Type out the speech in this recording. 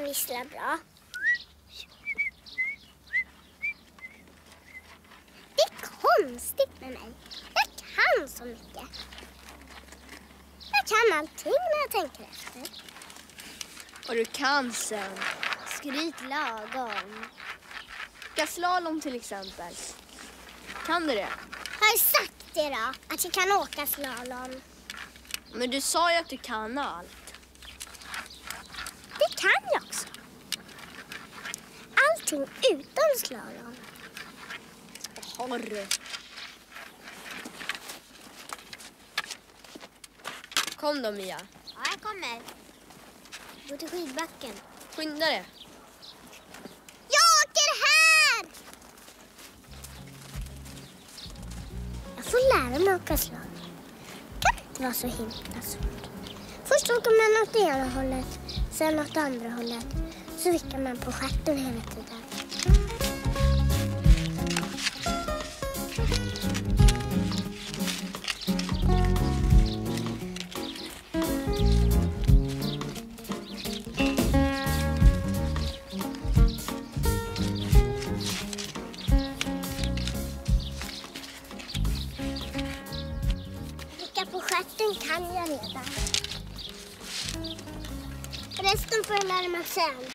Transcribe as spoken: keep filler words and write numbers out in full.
visslar bra. Det är konstigt med mig. Jag kan så mycket. Jag kan allting när jag tänker efter. Och du kan sen. Skryt lagom. Åka slalom till exempel. Kan du det? Har jag sagt det då? Att jag kan åka slalom? Men du sa ju att du kan allt. Det kan jag också. Allting utom slalom. Har du? Kom då, Mia. Ja, jag kommer. Gå till skidbacken. Skynda dig. Jag åker här! Jag får lära mig att åka slalom. Det kan inte vara så himla svårt. Först åker man åt det ena hållet, sen åt det andra hållet. Så vickar man på stjärten hela tiden. Vicka på stjärten kan jag redan. Resten får jag lära mig sen.